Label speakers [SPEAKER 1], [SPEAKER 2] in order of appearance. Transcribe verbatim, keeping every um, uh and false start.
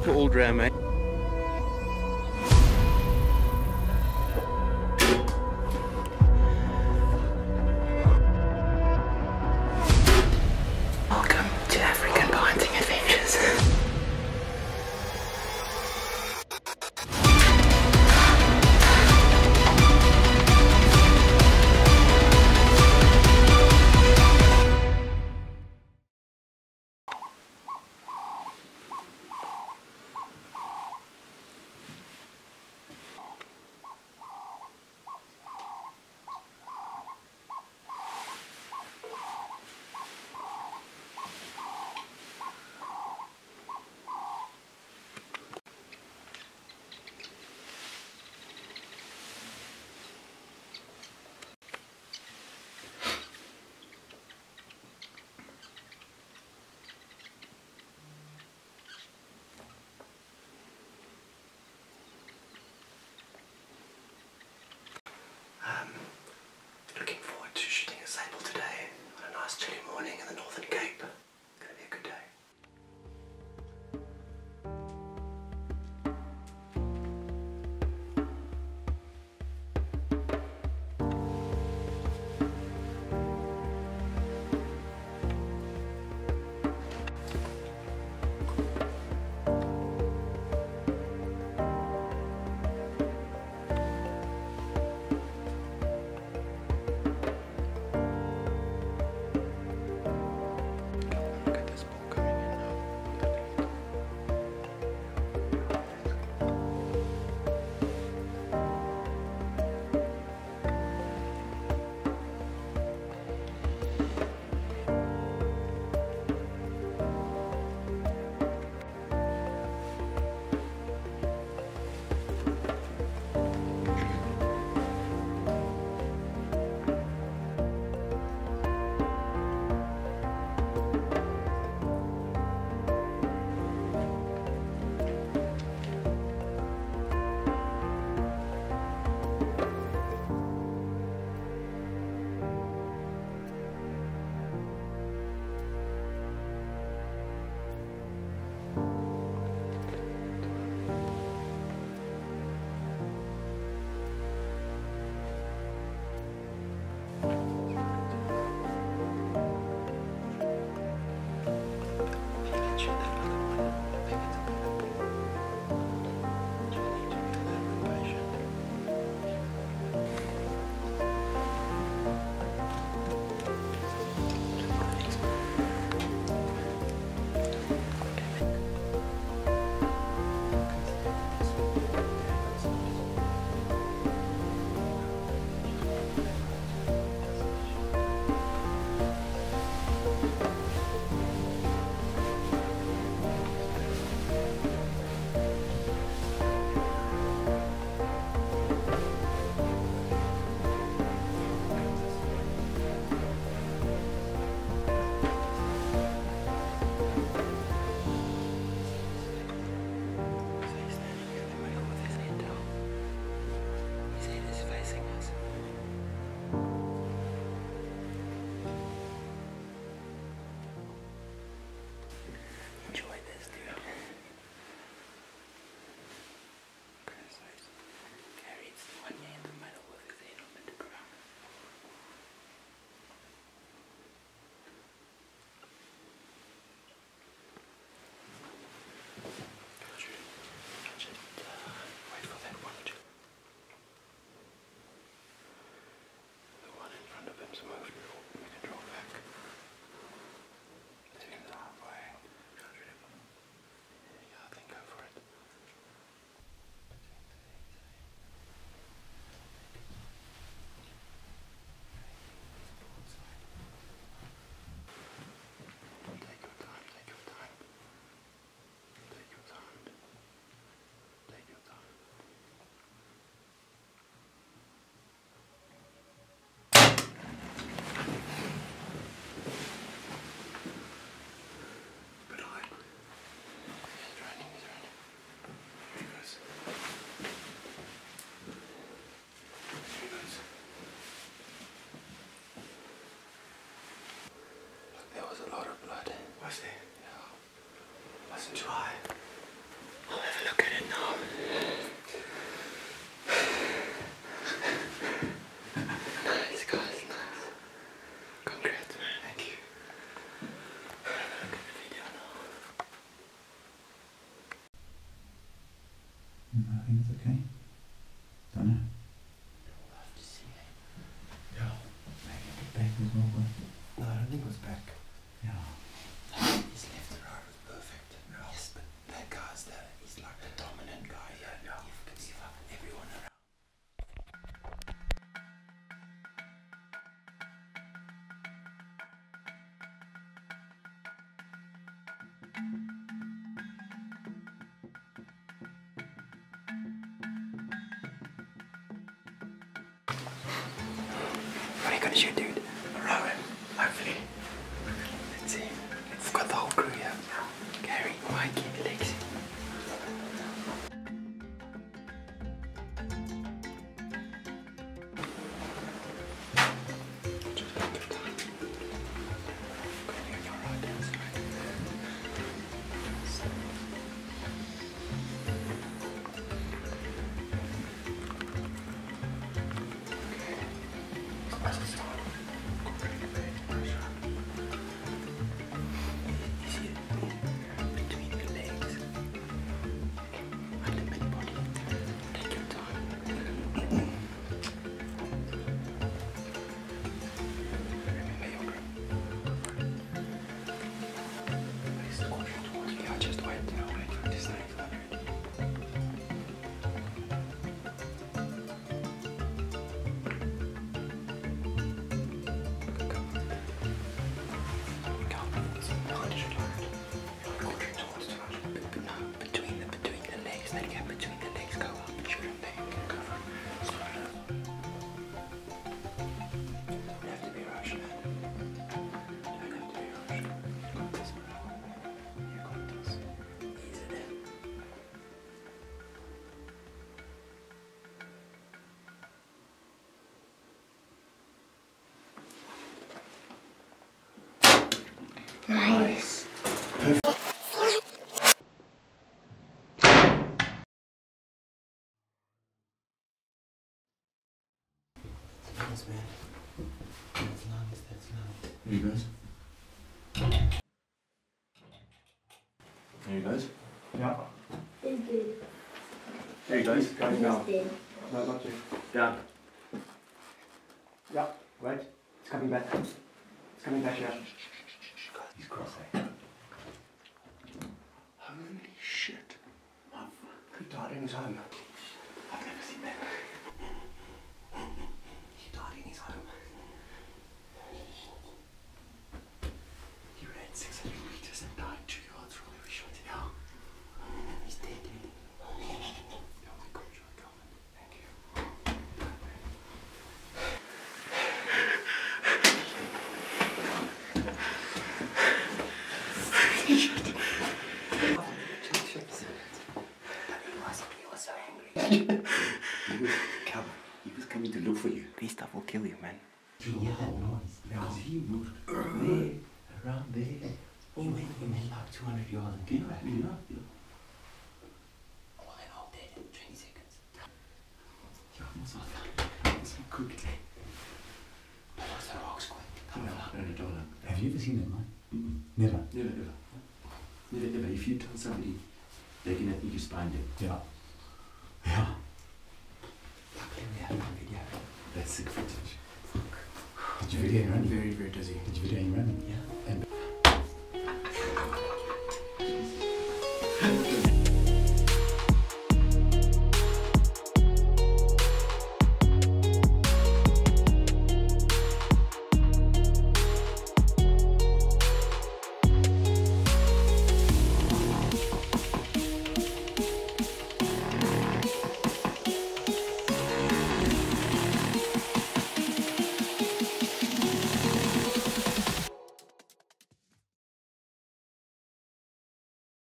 [SPEAKER 1] Put all drown, mate.
[SPEAKER 2] Welcome to African Bonding Adventures. Looking forward to shooting a sable today on a nice chilly morning in the Northern Cape. Gonna be a good day. Was a lot of blood.
[SPEAKER 3] Was there?
[SPEAKER 2] Yeah. Wasn't too high.
[SPEAKER 1] gonna shoot, dude?
[SPEAKER 2] Rowan, hopefully.
[SPEAKER 1] Let's see. We've got the whole crew here. Gary, Mikey, Alexi.
[SPEAKER 3] Nice.
[SPEAKER 1] Nice, man. That's nice, that's nice.
[SPEAKER 2] There you guys. There you guys.
[SPEAKER 4] Yeah.
[SPEAKER 3] It's good.
[SPEAKER 2] There you guys.
[SPEAKER 4] Guys down.
[SPEAKER 3] It's
[SPEAKER 4] No, not you.
[SPEAKER 2] Down.
[SPEAKER 4] Yeah, wait. It's coming back. It's coming back here. He's cross-eyed.
[SPEAKER 2] Holy shit. He died in his home. I've never seen that. He died in his home. He ran six hundred meters and died two yards from where we shot him. Yeah. He's dead, dude. Yeah, we got you, Calvin. Thank you. He was, Cal, he was coming to look for you.
[SPEAKER 1] This stuff will kill you, man.
[SPEAKER 2] Did you hear that noise? Because he moved there, around there. He went, he went like two hundred yards and came back. Yeah, yeah.
[SPEAKER 1] Oh, then I'll dead in twenty seconds.
[SPEAKER 2] Yeah, what's that? It's not cooked.
[SPEAKER 1] But what's the rocks quick?
[SPEAKER 2] Come on, no, no, don't.
[SPEAKER 4] Have you ever seen that, man?
[SPEAKER 2] Mm-mm.
[SPEAKER 4] Never.
[SPEAKER 2] Never, ever. Never, ever. If you tell somebody, they're gonna think you spined them.
[SPEAKER 4] Yeah. Yeah.
[SPEAKER 1] Luckily we have one video.
[SPEAKER 2] That's sick footage.
[SPEAKER 4] Did you video him running?
[SPEAKER 2] Very, very dizzy.
[SPEAKER 4] Did you video him running?
[SPEAKER 1] Yeah.